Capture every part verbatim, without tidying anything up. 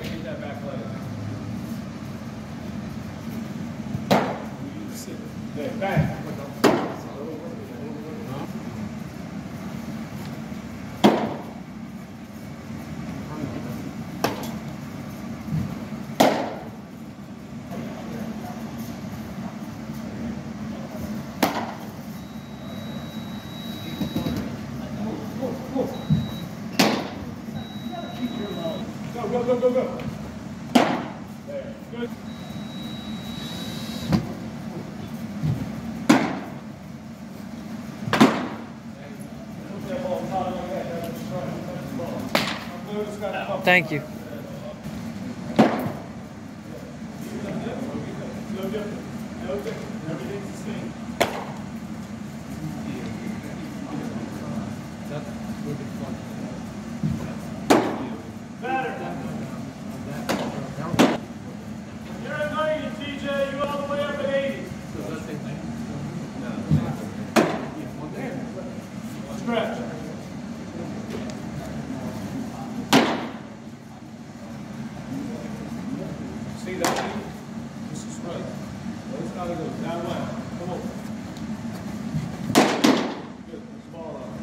to get that back leg. There, back. Go, go, go, go. There. Good. Thank you. No different. No different. Everything's the same. Better. You're at ninety, T J. You all the way up at eighty. Stretch. See that? This is right. Let's gotta go down left. Come on. Good. Small out.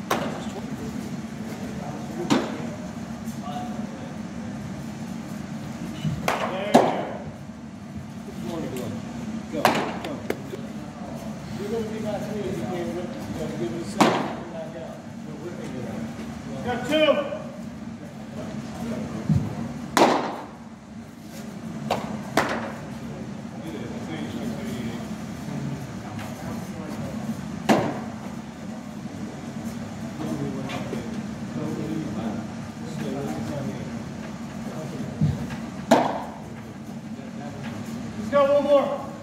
Go, go. You're going to be back here as you came with. You got to give it a second. Come back out. You're ripping it out. Got two. Let's go one more.